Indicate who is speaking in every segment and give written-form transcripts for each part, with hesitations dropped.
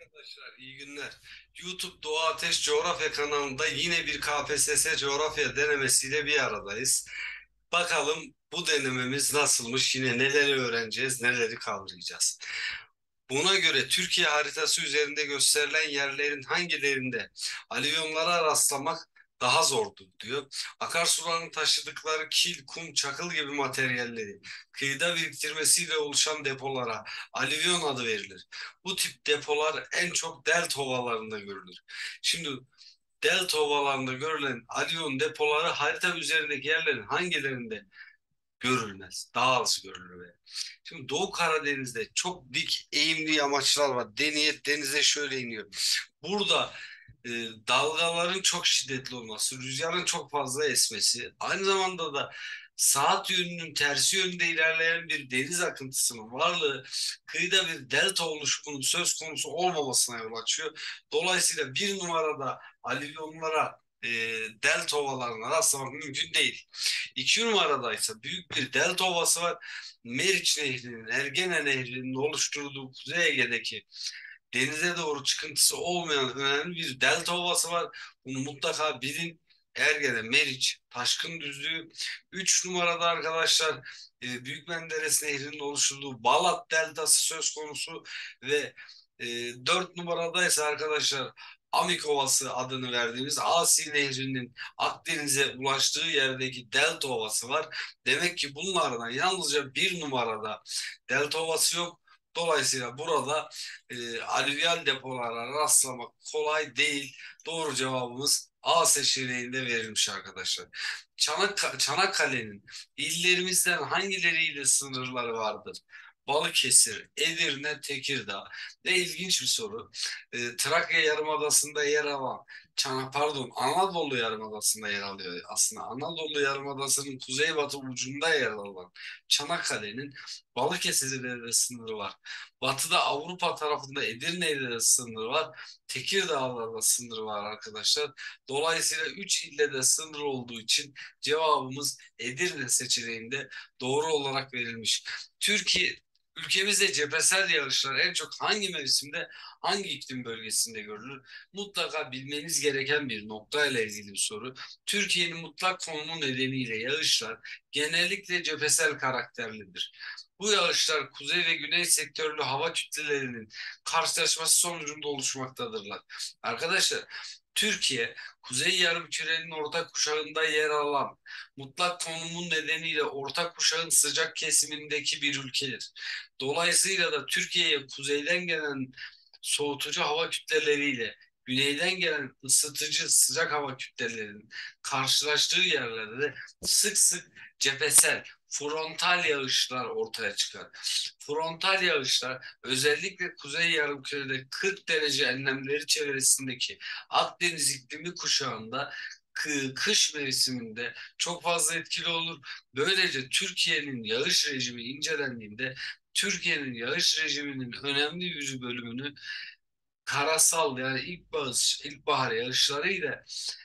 Speaker 1: Arkadaşlar iyi günler. YouTube Doğa Ateş Coğrafya kanalında yine bir KPSS coğrafya denemesiyle bir aradayız. Bakalım bu denememiz nasılmış? Yine neleri öğreneceğiz, neleri kavrayacağız. Buna göre Türkiye haritası üzerinde gösterilen yerlerin hangilerinde alüvyonlara rastlamak daha zordur diyor. Akarsuların taşıdıkları kil, kum, çakıl gibi materyalleri kıyıda biriktirmesiyle oluşan depolara alüvyon adı verilir. Bu tip depolar en çok delta ovalarında görülür. Şimdi delta ovalarında görülen alüvyon depoları harita üzerindeki yerlerin hangilerinde görülmez. Daha az görülür. Şimdi Doğu Karadeniz'de çok dik eğimli yamaçlar var. Denize şöyle iniyor. Burada e, dalgaların çok şiddetli olması, rüzgarın çok fazla esmesi, aynı zamanda da saat yönünün tersi yönde ilerleyen bir deniz akıntısının varlığı kıyıda bir delta oluşumunun söz konusu olmamasına yol açıyor. Dolayısıyla bir numarada alüvyonlara delta ovalarına rastlamak mümkün değil. İki numarada ise büyük bir delta ovası var. Meriç Nehri'nin, Ergene Nehri'nin oluşturduğu Kuzey Ege'deki denize doğru çıkıntısı olmayan önemli bir delta ovası var. Bunu mutlaka bilin. Ergene, Meriç, Taşkın Düzlüğü. Üç numarada arkadaşlar Büyük Menderes Nehri'nin oluşturduğu Balat Deltası söz konusu ve e, 4 numarada ise arkadaşlar Amik Ovası adını verdiğimiz Asi Nehri'nin Akdeniz'e ulaştığı yerdeki Delta Ovası var. Demek ki bunlardan yalnızca bir numarada Delta Ovası yok. Dolayısıyla burada alüvyal depolara rastlamak kolay değil. Doğru cevabımız A seçeneğinde verilmiş arkadaşlar. Çanakkale'nin illerimizden hangileriyle sınırları vardır? Balıkesir, Edirne, Tekirdağ. Ne ilginç bir soru. Trakya Yarımadası'nda yer alan, Anadolu Yarımadası'nda yer alıyor aslında. Anadolu Yarımadası'nın kuzeybatı ucunda yer alan Çanakkale'nin Balıkesir'le de sınırı var. Batıda Avrupa tarafında Edirne ile de sınır var. Tekirdağ'la sınır var arkadaşlar. Dolayısıyla 3 ille de sınır olduğu için cevabımız Edirne seçeneğinde doğru olarak verilmiş. Türkiye Ülkemizde cephesel yağışlar en çok hangi mevsimde, hangi iklim bölgesinde görülür? Mutlaka bilmeniz gereken bir nokta ile ilgili bir soru. Türkiye'nin mutlak konumu nedeniyle yağışlar genellikle cephesel karakterlidir. Bu yağışlar kuzey ve güney sektörlü hava kütlelerinin karşılaşması sonucunda oluşmaktadırlar. Arkadaşlar, Türkiye, Kuzey Yarımküre'nin orta kuşağında yer alan, mutlak konumun nedeniyle orta kuşağın sıcak kesimindeki bir ülkedir. Dolayısıyla da Türkiye'ye kuzeyden gelen soğutucu hava kütleleriyle güneyden gelen ısıtıcı sıcak hava kütlelerinin karşılaştığı yerlerde de sık sık cephesel, frontal yağışlar ortaya çıkar. Frontal yağışlar özellikle kuzey yarımkürede 40 derece enlemleri çevresindeki Akdeniz iklimi kuşağında kış mevsiminde çok fazla etkili olur. Böylece Türkiye'nin yağış rejimi incelendiğinde Türkiye'nin yağış rejiminin önemli yüzü bölümünü karasal yani ilkbahar yağışlarıyla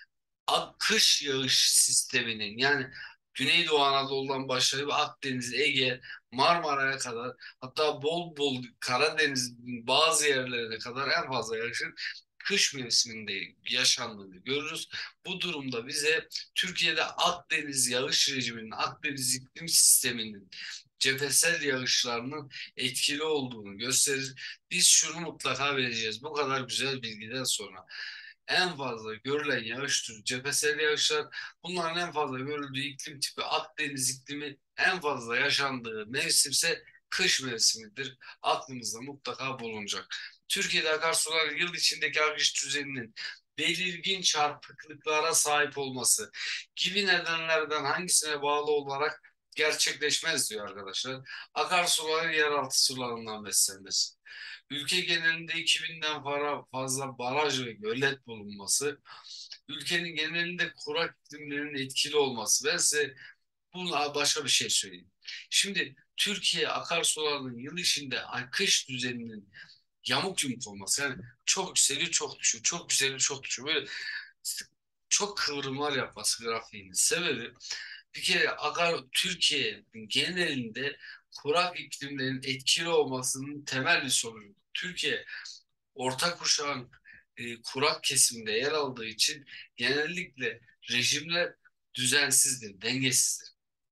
Speaker 1: kış yağış sisteminin yani Güneydoğu Anadolu'dan başlayıp Akdeniz, Ege, Marmara'ya kadar hatta bol bol Karadeniz'in bazı yerlerine kadar en fazla yağışın kış mevsiminde yaşandığını görürüz. Bu durumda bize Türkiye'de Akdeniz yağış rejiminin, Akdeniz iklim sisteminin cephesel yağışlarının etkili olduğunu gösterir. Biz şunu mutlaka vereceğiz. Bu kadar güzel bilgiden sonra en fazla görülen yağış türü cephesel yağışlar. Bunların en fazla görüldüğü iklim tipi Akdeniz iklimi, en fazla yaşandığı mevsimse kış mevsimidir. Aklımızda mutlaka bulunacak. Türkiye'de akarsular yıl içindeki akış düzeninin belirgin çarpıklıklara sahip olması gibi nedenlerden hangisine bağlı olarak gerçekleşmez diyor arkadaşlar. Akarsuların yeraltı sularından beslenmesi. Ülke genelinde 2000'den fazla baraj ve gölet bulunması, ülkenin genelinde kurak iklimlerin etkili olması. Ben size buna başka bir şey söyleyeyim. Şimdi Türkiye akarsularının yıl içinde akış düzeninin yamuk yumuk olması. Yani çok yükseliyor, çok düşüyor, çok yükseliyor, çok düşüyor. Böyle çok kıvrımlar yapması grafiğinin sebebi bir kere Türkiye genelinde kurak iklimlerin etkili olmasının temel bir sonucu. Türkiye orta kuşağın kurak kesimde yer aldığı için genellikle rejimler düzensizdir, dengesizdir.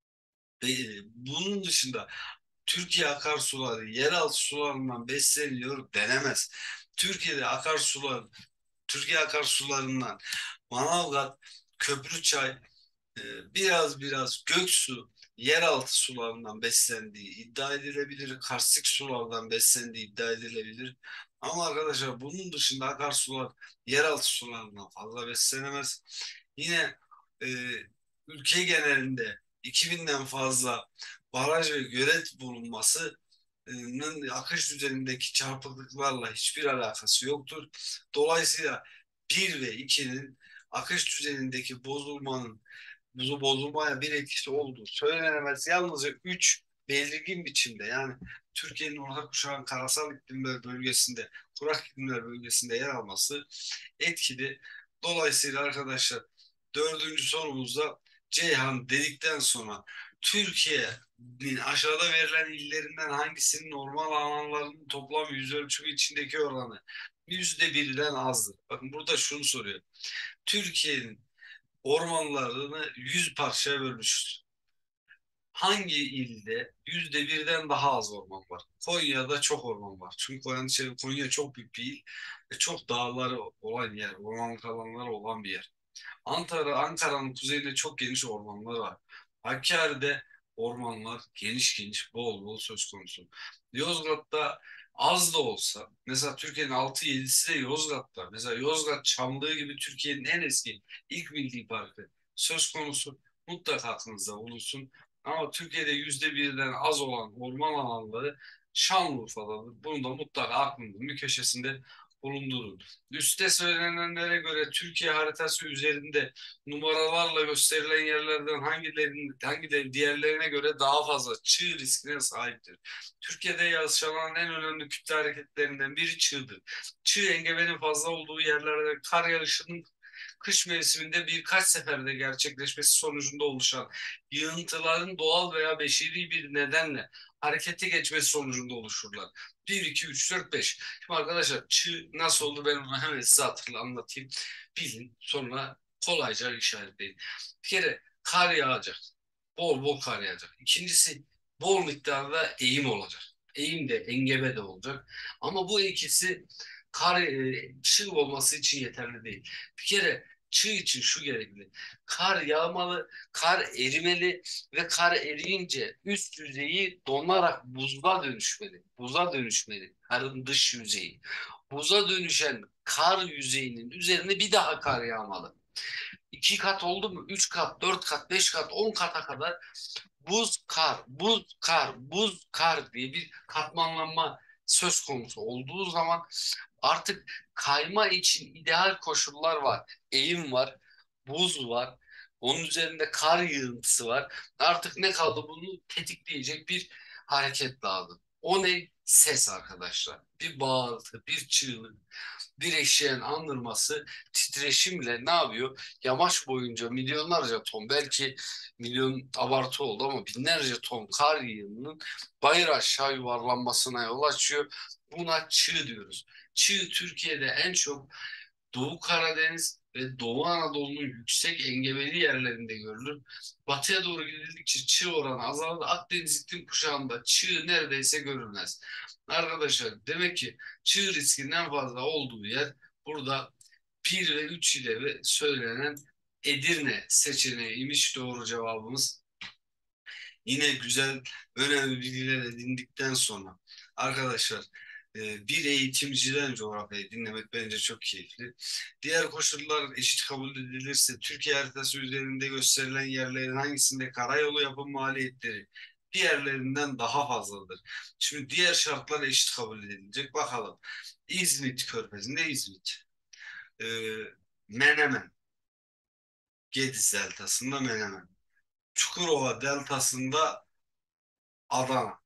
Speaker 1: Bunun dışında Türkiye akarsuları yeraltı sularından besleniyor denemez. Türkiye'de akarsular, Türkiye akarsularından Manavgat, Köprüçay, biraz Göksu yeraltı sularından beslendiği iddia edilebilir. Karstik sulardan beslendiği iddia edilebilir. Ama arkadaşlar bunun dışında akarsular yeraltı sularından fazla beslenemez. Yine e, ülke genelinde 2000'den fazla baraj ve gölet bulunmasının akış düzenindeki çarpıklıklarla hiçbir alakası yoktur. Dolayısıyla bir ve 2'nin akış düzenindeki bozulmaya bir etkisi olduğu söylenemez. Yalnızca 3 belirgin biçimde, yani Türkiye'nin orta kuşağın karasal iklimler bölgesinde, kurak iklimler bölgesinde yer alması etkili. Dolayısıyla arkadaşlar, dördüncü sorumuzda Ceyhan dedikten sonra Türkiye'nin aşağıda verilen illerinden hangisinin orman alanlarının toplam yüz ölçümü içindeki oranı %1'den azdır? Bakın burada şunu soruyor. Türkiye'nin ormanlarını 100 parçaya bölmüştür. Hangi ilde %1'den daha az orman var? Konya'da çok orman var. Çünkü Konya çok büyük bir il ve çok dağları olan yer, ormanlık alanları olan bir yer. Ankara'nın kuzeyinde çok geniş ormanlar var. Hakkari'de ormanlar geniş geniş, bol bol söz konusu. Yozgat'ta az da olsa, mesela Türkiye'nin 6-7'si de Yozgat'ta. Mesela Yozgat Çamlığı gibi Türkiye'nin en eski ilk milli parkı söz konusu. Mutlaka aklınızda bulunsun. Ama Türkiye'de %1'den az olan orman alanları Şanlıurfa'dadır. Bunu da mutlaka aklınızın bir köşesinde bulundurun. Üste söylenenlere göre Türkiye haritası üzerinde numaralarla gösterilen yerlerden hangileri diğerlerine göre daha fazla çığ riskine sahiptir? Türkiye'de yaşanan en önemli kütle hareketlerinden biri çığdır. Çığ engebenin fazla olduğu yerlerde kar yağışının kış mevsiminde birkaç seferde gerçekleşmesi sonucunda oluşan yığıntıların doğal veya beşeri bir nedenle harekete geçmesi sonucunda oluşurlar. 1, 2, 3, 4, 5. Şimdi arkadaşlar çığ nasıl oldu, ben onu hemen size anlatayım. Bilin, sonra kolayca işaretleyin. Bir kere kar yağacak. Bol bol kar yağacak. İkincisi, bol miktarda eğim olacak. Eğim de engebe de olacak. Ama bu ikisi çığ olması için yeterli değil. Bir kere çığ için şu gerekli. Kar yağmalı, kar erimeli ve kar eriyince üst yüzeyi donarak buza dönüşmeli. Buza dönüşmeli. Karın dış yüzeyi. Buza dönüşen kar yüzeyinin üzerine bir daha kar yağmalı. 2 kat oldu mu? 3 kat, 4 kat, 5 kat, 10 kata kadar buz, kar, buz, kar, buz, kar diye bir katmanlanma söz konusu olduğu zaman artık kayma için ideal koşullar var. Eğim var, buz var, onun üzerinde kar yığıntısı var. Artık ne kaldı, bunu tetikleyecek bir hareket lazım. O ne? Ses arkadaşlar. Bir bağırtı, bir çığlık, bir eşeğin andırması titreşimle ne yapıyor? Yamaç boyunca milyonlarca ton, belki milyon abartı oldu ama binlerce ton kar yığınının bayır aşağı yuvarlanmasına yol açıyor. Buna çığ diyoruz. Çığ Türkiye'de en çok Doğu Karadeniz ve Doğu Anadolu'nun yüksek engebeli yerlerinde görülür. Batıya doğru gidildikçe çığ oranı azalır. Akdeniz iklim kuşağında çığ neredeyse görülmez. Arkadaşlar, demek ki çığ riskinin en fazla olduğu yer burada 1 ve 3 ile ve söylenen Edirne seçeneğiymiş doğru cevabımız. Yine güzel, önemli bilgiler edindikten sonra arkadaşlar, bir eğitimciden coğrafyayı dinlemek bence çok keyifli. Diğer koşullar eşit kabul edilirse Türkiye haritası üzerinde gösterilen yerlerin hangisinde karayolu yapım maliyetleri diğerlerinden daha fazladır? Şimdi diğer şartlar eşit kabul edilecek. Bakalım. İzmit Körfezi'nde İzmit. E, Menemen. Gediz deltasında Menemen. Çukurova deltasında Adana.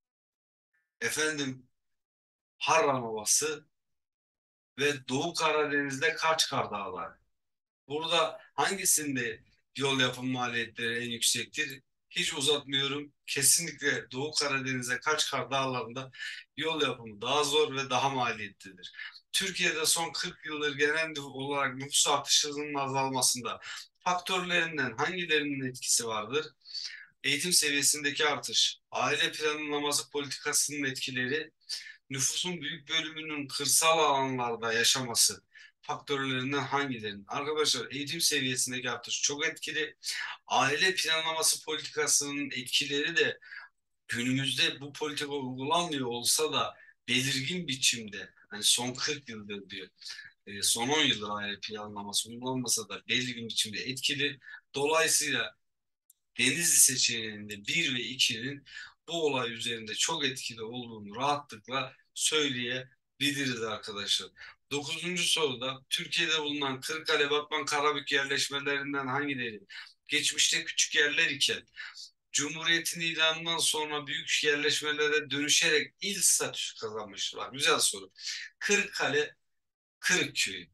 Speaker 1: Efendim, Harran Ovası ve Doğu Karadeniz'de Kaçkar Dağları. Burada hangisinde yol yapım maliyetleri en yüksektir? Hiç uzatmıyorum. Kesinlikle Doğu Karadeniz'e Kaçkar Dağları'nda yol yapımı daha zor ve daha maliyetlidir. Türkiye'de son 40 yıldır genel olarak nüfus artışının azalmasında faktörlerinden hangilerinin etkisi vardır? Eğitim seviyesindeki artış, aile planlaması politikasının etkileri, nüfusun büyük bölümünün kırsal alanlarda yaşaması faktörlerinden hangilerinin? Arkadaşlar eğitim seviyesindeki artış çok etkili. Aile planlaması politikasının etkileri de günümüzde bu politika uygulanmıyor olsa da belirgin biçimde hani son 40 yıldır diyor. Son 10 yıldır aile planlaması uygulanmasa da belirgin biçimde etkili. Dolayısıyla Denizli seçeneğinde bir ve 2'nin bu olay üzerinde çok etkili olduğunu rahatlıkla söyleyebiliriz arkadaşlar. Dokuzuncu soruda Türkiye'de bulunan Kırıkkale, Batman, Karabük yerleşmelerinden hangileri geçmişte küçük yerler iken Cumhuriyet'in ilanından sonra büyük yerleşmelere dönüşerek il statüsü kazanmışlar? Güzel soru. Kırıkkale, Kırıkköy'ü.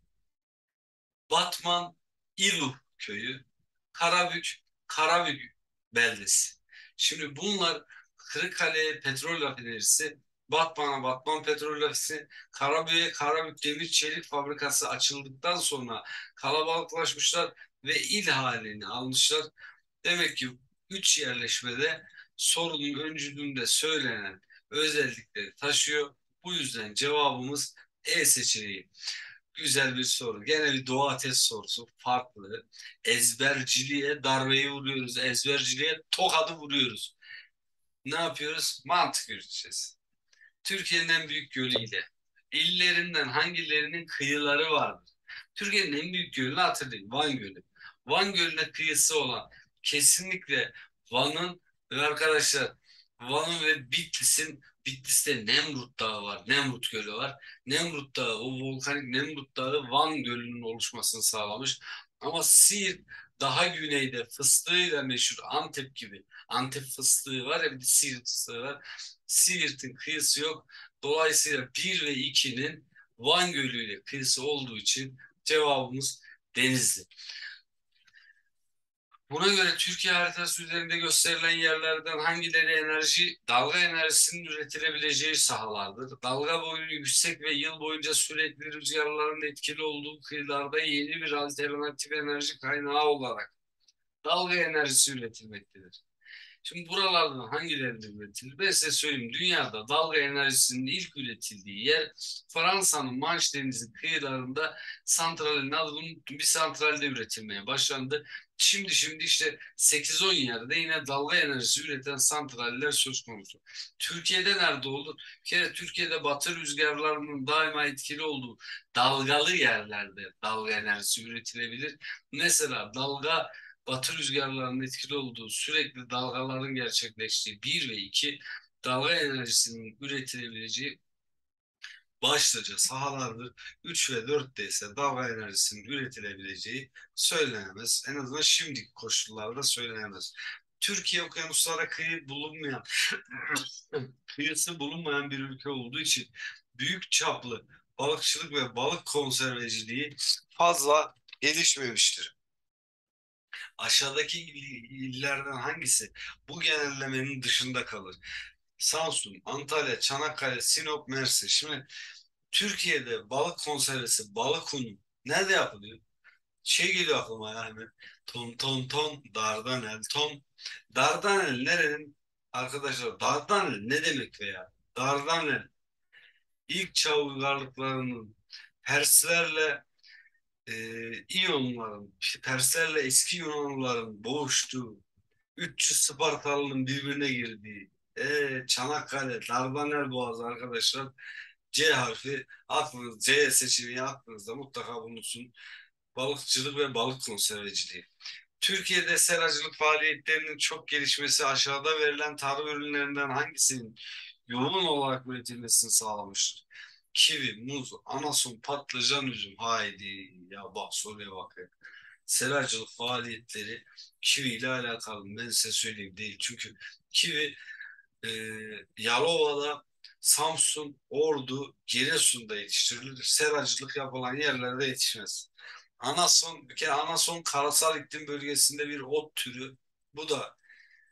Speaker 1: Batman İluh köyü, Karabük, Karabük beldesi. Şimdi bunlar Kırıkkale Petrol Rafinerisi, Batman'a Batman Petrol Rafinerisi, Karabük'e Karabük Demir Çelik Fabrikası açıldıktan sonra kalabalıklaşmışlar ve il halini almışlar. Demek ki üç yerleşmede sorunun öncülüğünde söylenen özellikleri taşıyor. Bu yüzden cevabımız E seçeneği. Güzel bir soru. Gene bir Doğu Ateş sorusu. Farklı. Ezberciliğe darbeyi vuruyoruz. Ezberciliğe tokadı vuruyoruz. Ne yapıyoruz? Mantık yürüteceğiz. Türkiye'nin en büyük gölüyle illerinden hangilerinin kıyıları vardır? Türkiye'nin en büyük gölünü hatırlayın. Van Gölü. Van Gölü'ne kıyısı olan kesinlikle Van'ın ve arkadaşlar Van'ın ve Bitlis'te Nemrut Dağı var. Nemrut Gölü var. Nemrut Dağı, o volkanik Nemrut Dağı Van Gölü'nün oluşmasını sağlamış. Ama Siirt daha güneyde fıstığıyla meşhur Antep gibi. Antep fıstığı var ya, bir de Siirt fıstığı var. Siirt'in kıyısı yok. Dolayısıyla bir ve 2'nin Van Gölü ile kıyısı olduğu için cevabımız Denizli. Buna göre Türkiye haritası üzerinde gösterilen yerlerden hangileri dalga enerjisinin üretilebileceği sahalardır? Dalga boyu yüksek ve yıl boyunca sürekli rüzgarların etkili olduğu kıyılarda yeni bir alternatif enerji kaynağı olarak dalga enerjisi üretilmektedir. Şimdi buralardan hangilerinde üretilir? Ben size söyleyeyim. Dünyada dalga enerjisinin ilk üretildiği yer Fransa'nın Manş Denizi kıyılarında santralin adının bir santralde üretilmeye başlandı. Şimdi işte 8-10 yerde yine dalga enerjisi üreten santraller söz konusu. Türkiye'de nerede olur? Bir kere Türkiye'de batı rüzgarlarının daima etkili olduğu dalgalı yerlerde dalga enerjisi üretilebilir. Mesela batı rüzgarlarının etkili olduğu sürekli dalgaların gerçekleştiği bir ve 2 dalga enerjisinin üretilebileceği başlıca sahalardır. 3 ve 4'te ise dalga enerjisinin üretilebileceği söylenemez. En azından şimdiki koşullarda söylenemez. Türkiye okyanuslara kıyısı bulunmayan bir ülke olduğu için büyük çaplı balıkçılık ve balık konserveciliği fazla gelişmemiştir. Aşağıdaki illerden hangisi bu genellemenin dışında kalır? Samsun, Antalya, Çanakkale, Sinop, Mersin. Şimdi Türkiye'de balık konservesi, balık unu nerede yapılıyor? Şey geliyor aklıma ya hemen. Ton ton ton, Dardanel ton. Dardanel nerenin? Arkadaşlar Dardanel ne demek veya? Dardanel ilk çağ uygarlıklarının Perslerle İyonların, işte Perslerle eski Yunanlıların boğuştuğu, 300 Spartalı'nın birbirine girdiği, Çanakkale, Dardanel Boğazı arkadaşlar. C harfi C seçeneği aklınızda mutlaka bulunsun. Balıkçılık ve balık konserveciliği. Türkiye'de seracılık faaliyetlerinin çok gelişmesi aşağıda verilen tarım ürünlerinden hangisinin yoğun olarak üretilmesini sağlamıştır? Kivi, muz, anason, patlıcan, üzüm. Haydi ya, bak soruya bak ya. Seracılık faaliyetleri kivi ile alakalı mı? Ben size söyleyeyim, değil. Çünkü kivi e, Yalova'da, Samsun, Ordu, Giresun'da yetiştirilir. Seracılık yapılan yerlerde yetişmez. Anason, bir kere anason karasal iklim bölgesinde bir ot türü. Bu da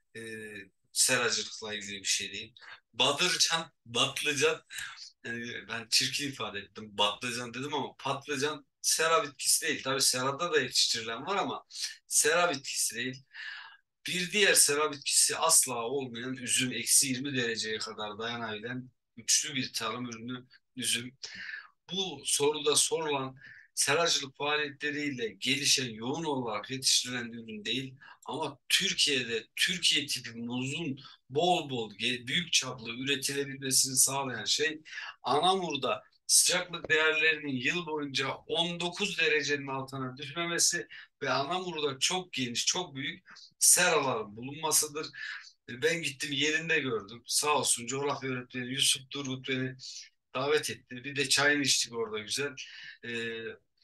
Speaker 1: e, seracılıkla ilgili bir şey değil. Badırcan, batlıcan, ben çirkin ifade ettim. Batlıcan dedim ama patlıcan sera bitkisi değil. Tabii serada da yetiştirilen var ama sera bitkisi değil. Bir diğer sera bitkisi asla olmayan üzüm, eksi 20 dereceye kadar dayanabilen güçlü bir tarım ürünü üzüm. Bu soruda sorulan seracılık faaliyetleriyle gelişen, yoğun olarak yetiştirilen bir ürün değil. Ama Türkiye'de Türkiye tipi muzun bol bol büyük çaplı üretilebilmesini sağlayan şey Anamur'da sıcaklık değerlerinin yıl boyunca 19 derecenin altına düşmemesi ve Anamur'da çok geniş, çok büyük seraların bulunmasıdır. Ben gittim yerinde gördüm. Sağ olsun coğrafya öğretmeni Yusuf Turgut beni davet etti. Bir de çayını içtik orada güzel. Ee,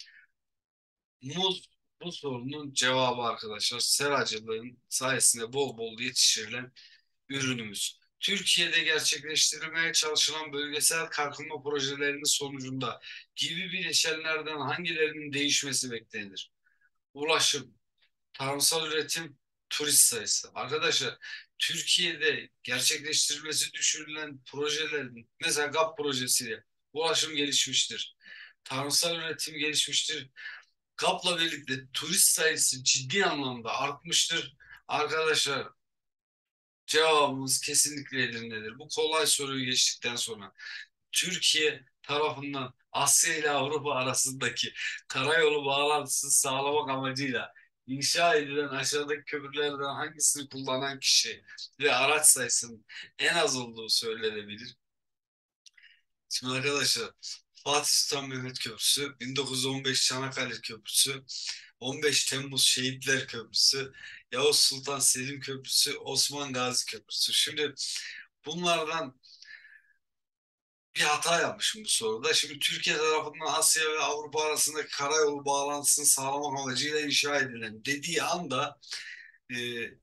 Speaker 1: muz bu sorunun cevabı arkadaşlar. Seracılığın sayesinde bol bol yetiştirilen ürünümüz. Türkiye'de gerçekleştirilmeye çalışılan bölgesel kalkınma projelerinin sonucunda gibi bileşenlerden hangilerinin değişmesi beklenir? Ulaşım, tarımsal üretim, turist sayısı. Arkadaşlar Türkiye'de gerçekleştirilmesi düşünülen projelerin mesela GAP projesiyle ulaşım gelişmiştir. Tarımsal üretim gelişmiştir. GAP'la birlikte turist sayısı ciddi anlamda artmıştır. Arkadaşlar cevabımız kesinlikle Edirne'dir. Bu kolay soruyu geçtikten sonra Türkiye tarafından Asya ile Avrupa arasındaki karayolu bağlantısını sağlamak amacıyla inşa edilen aşağıdaki köprülerden hangisini kullanan kişi ve araç sayısının en az olduğu söylenebilir? Şimdi arkadaşlar Fatih Sultan Mehmet Köprüsü, 1915 Çanakkale Köprüsü, 15 Temmuz Şehitler Köprüsü, Yavuz Sultan Selim Köprüsü, Osman Gazi Köprüsü. Şimdi bunlardan bir hata yapmışım bu soruda. Şimdi Türkiye tarafından Asya ve Avrupa arasındaki karayolu bağlantısını sağlamak amacıyla inşa edilen dediği anda e,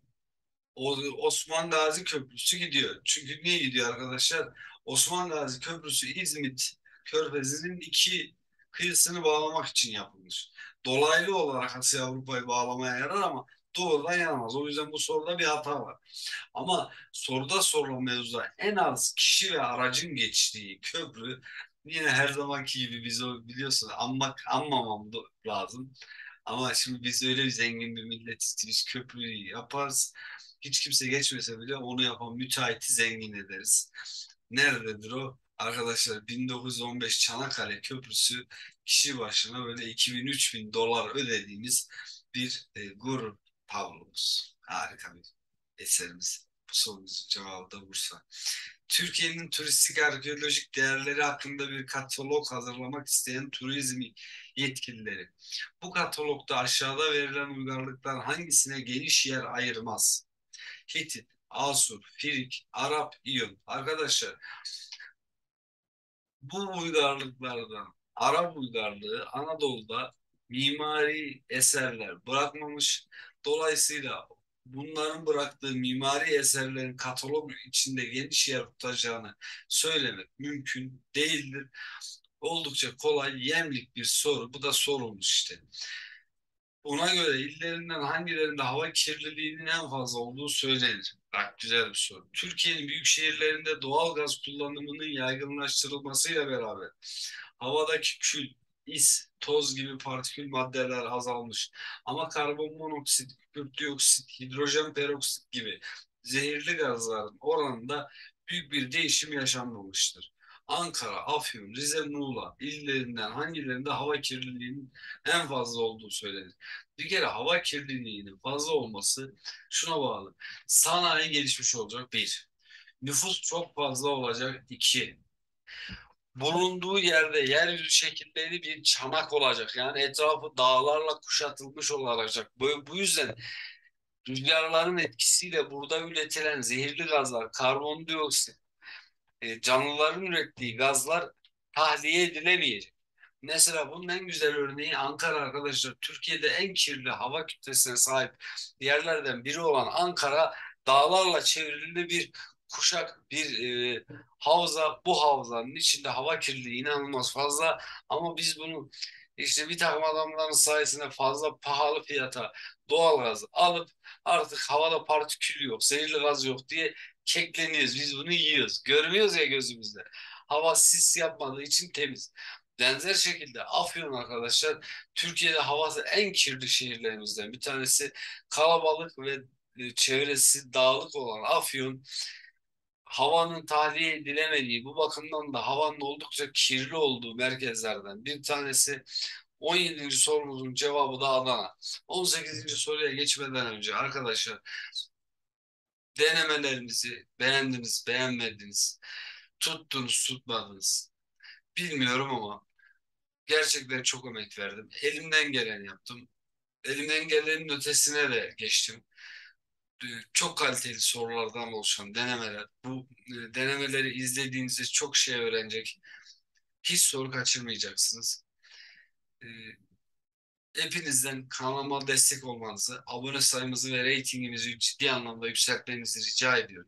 Speaker 1: Osman Gazi Köprüsü gidiyor. Çünkü niye gidiyor arkadaşlar? Osman Gazi Köprüsü İzmit Körfezi'nin iki kıyısını bağlamak için yapılmış. Dolaylı olarak Asya Avrupa'yı bağlamaya yarar ama doğrudan yaramaz. O yüzden bu soruda bir hata var. Ama soruda sorulan mevzuda en az kişi ve aracın geçtiği köprü yine her zamanki gibi biz o biliyorsun anmamam da lazım. Ama şimdi biz öyle bir zengin bir milletiz ki biz köprüyü yaparız. Hiç kimse geçmese bile onu yapan müteahhiti zengin ederiz. Nerededir o? Arkadaşlar 1915 Çanakkale Köprüsü kişi başına böyle 2000-3000 dolar ödediğimiz bir gurur tablomuz. Harika bir eserimiz. Bu sorumuzun cevabı da Bursa. Türkiye'nin turistik arkeolojik değerleri hakkında bir katalog hazırlamak isteyen turizm yetkilileri. Bu katalogda aşağıda verilen uygarlıklar hangisine geniş yer ayırmaz? Hitit, Asur, Firik, Arap, İyon. Arkadaşlar bu uygarlıklardan Arap uygarlığı Anadolu'da mimari eserler bırakmamış. Dolayısıyla bunların bıraktığı mimari eserlerin katalog içinde geniş yer tutacağını söylemek mümkün değildir. Oldukça kolay, yemlik bir soru. Bu da sorulmuş işte. Ona göre illerinden hangilerinde hava kirliliğinin en fazla olduğu söylenir. Bak güzel bir soru. Türkiye'nin büyük şehirlerinde doğal gaz kullanımının yaygınlaştırılmasıyla beraber havadaki kül, is, toz gibi partikül maddeler azalmış. Ama karbon monoksit, kükürt dioksit, hidrojen peroksit gibi zehirli gazların oranında büyük bir değişim yaşanmamıştır. Ankara, Afyon, Rize, Muğla illerinden hangilerinde hava kirliliğinin en fazla olduğu söylenir. Bir kere hava kirliliğinin fazla olması şuna bağlı. Sanayi gelişmiş olacak bir. Nüfus çok fazla olacak iki. Bulunduğu yerde yeryüzü şekilleri bir çanak olacak. Yani etrafı dağlarla kuşatılmış olacak. Bu yüzden rüzgarların etkisiyle burada üretilen zehirli gazlar, karbondioksit, canlıların ürettiği gazlar tahliye edilemeyecek. Mesela bunun en güzel örneği Ankara arkadaşlar. Türkiye'de en kirli hava kütlesine sahip yerlerden biri olan Ankara dağlarla çevrili bir kuşak, bir Bu havzanın içinde hava kirliliği inanılmaz fazla, ama biz bunu işte bir takım adamların sayesinde fazla pahalı fiyata doğalgaz alıp artık havada partikül yok, zehirli gaz yok diye kekleniyoruz. Biz bunu yiyoruz. Görmüyoruz ya gözümüzde. Hava sis yapmadığı için temiz. Benzer şekilde Afyon arkadaşlar, Türkiye'de havası en kirli şehirlerimizden bir tanesi. Kalabalık ve çevresi dağlık olan Afyon, havanın tahliye edilemediği, bu bakımdan da havanın oldukça kirli olduğu merkezlerden bir tanesi. 17. sorumuzun cevabı da Adana. 18. soruya geçmeden önce arkadaşlar, denemelerimizi beğendiniz, beğenmediniz, tuttunuz, tutmadınız bilmiyorum ama gerçekten çok emek verdim. Elimden geleni yaptım. Elimden gelenin ötesine de geçtim. Çok kaliteli sorulardan oluşan denemeler. Bu denemeleri izlediğinizde çok şey öğrenecek. Hiç soru kaçırmayacaksınız. E, Hepinizden kanalıma destek olmanızı, abone sayımızı ve reytingimizi ciddi anlamda yükseltmenizi rica ediyorum.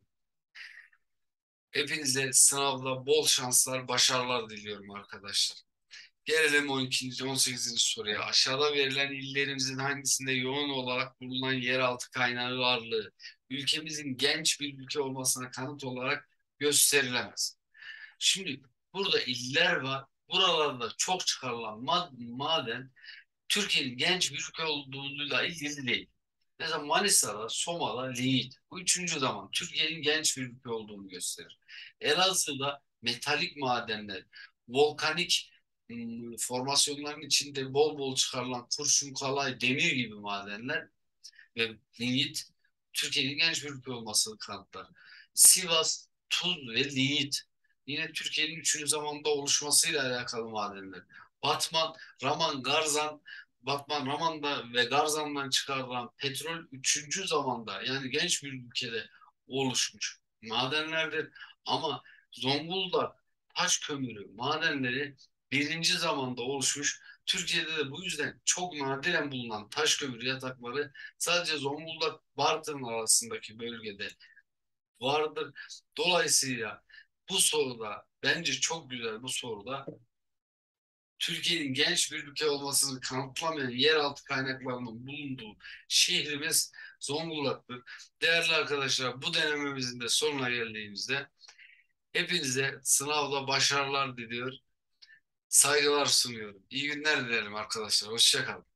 Speaker 1: Hepinize sınavda bol şanslar, başarılar diliyorum arkadaşlar. Gelelim 12. 18. soruya. Aşağıda verilen illerimizin hangisinde yoğun olarak bulunan yeraltı kaynağı varlığı ülkemizin genç bir ülke olmasına kanıt olarak gösterilemez? Şimdi burada iller var. Buralarda çok çıkarılan maden Türkiye'nin genç bir ülke olduğuyla ilgili değil. Mesela Manisa'da, Soma'da lignit. Bu üçüncü zaman Türkiye'nin genç bir ülke olduğunu gösterir. Elazığ'da metalik madenler, volkanik formasyonların içinde bol bol çıkarılan kurşun, kalay, demir gibi madenler ve lignit Türkiye'nin genç bir ülke olmasını kanıtlar. Sivas, tuz ve lignit yine Türkiye'nin üçüncü zamanda oluşmasıyla alakalı madenler. Batman, Raman, Garzan, Batman, Raman'da ve Garzan'dan çıkarılan petrol üçüncü zamanda, yani genç bir ülkede oluşmuş madenlerdir. Ama Zonguldak taş kömürü madenleri birinci zamanda oluşmuş. Türkiye'de de bu yüzden çok nadiren bulunan taş kömürü yatakları sadece Zonguldak Bartın arasındaki bölgede vardır. Dolayısıyla bu soruda bence çok güzel, bu soruda Türkiye'nin genç bir ülke olmasını kanıtlamayan yeraltı kaynaklarının bulunduğu şehrimiz Zonguldak'tır. Değerli arkadaşlar, bu denememizin de sonuna geldiğimizde hepinize sınavda başarılar diliyor, saygılar sunuyorum. İyi günler dilerim arkadaşlar. Hoşça kalın.